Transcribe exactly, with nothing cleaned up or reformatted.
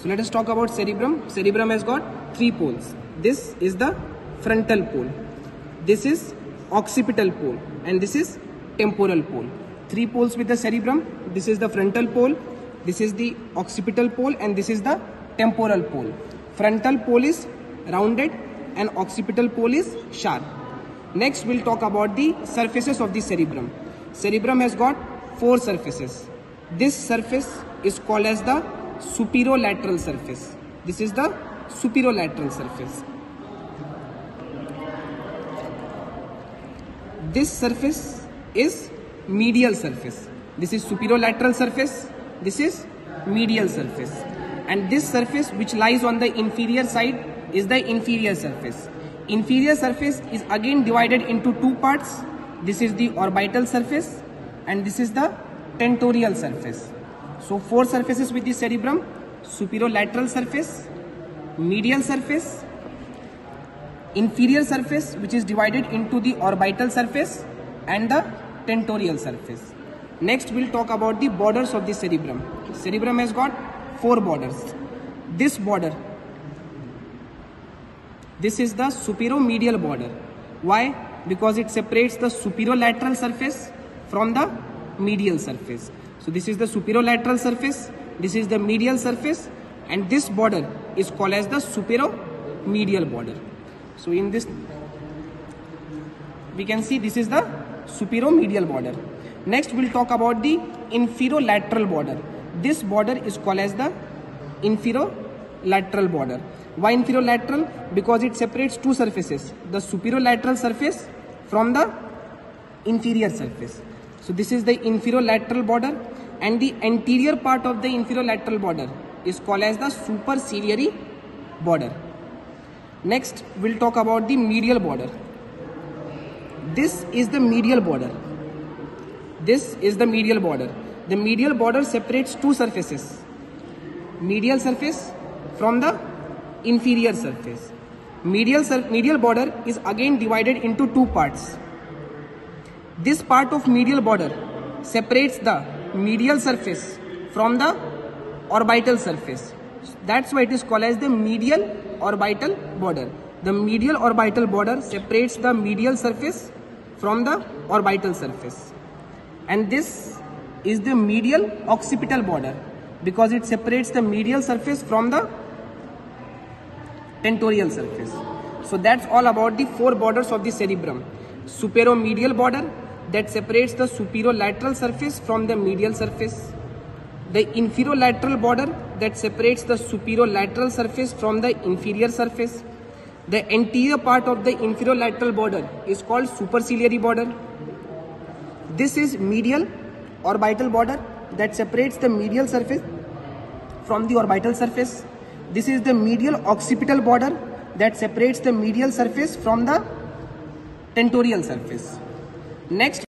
So let us talk about cerebrum. Cerebrum has got three poles. This is the frontal pole. This is occipital pole, and this is temporal pole. Three poles with the cerebrum. This is the frontal pole, this is the occipital pole, and this is the temporal pole. Frontal pole is rounded and occipital pole is sharp. Next we'll talk about the surfaces of the cerebrum. Cerebrum has got four surfaces. This surface is called as the superolateral surface. This is the superolateral surface. This surface is medial surface. This is superolateral surface. This is medial surface. And this surface which lies on the inferior side is the inferior surface. Inferior surface is again divided into two parts. This is the orbital surface and this is the tentorial surface. So four surfaces with the cerebrum: superolateral surface, medial surface, inferior surface which is divided into the orbital surface, and the tentorial surface. Next we'll talk about the borders of the cerebrum. Cerebrum has got four borders. This border, this is the superomedial border. Why? Because it separates the superolateral surface from the medial surface. So this is the superolateral surface, this is the medial surface, and this border is called as the superomedial border. So in this we can see this is the superomedial border. Next we'll talk about the inferolateral border. This border is called as the inferolateral border. Why inferolateral? Because it separates two surfaces, the superolateral surface from the inferior surface. So this is the inferolateral border, and the anterior part of the inferolateral border is called as the superciliary border. Next we'll talk about the medial border. This is the medial border. This is the medial border. The medial border separates two surfaces, medial surface from the inferior surface. Medial, medial border is again divided into two parts. This part of medial border separates the medial surface from the orbital surface. That's why it is called as the medial orbital border. The medial orbital border separates the medial surface from the orbital surface. And this is the medial occipital border because it separates the medial surface from the tentorial surface. So that's all about the four borders of the cerebrum. Superomedial border that separates the superolateral surface from the medial surface. The inferolateral border that separates the superolateral surface from the inferior surface. The anterior part of the inferolateral border is called superciliary border. This is medial orbital border that separates the medial surface from the orbital surface. This is the medial occipital border that separates the medial surface from the tentorial surface. Next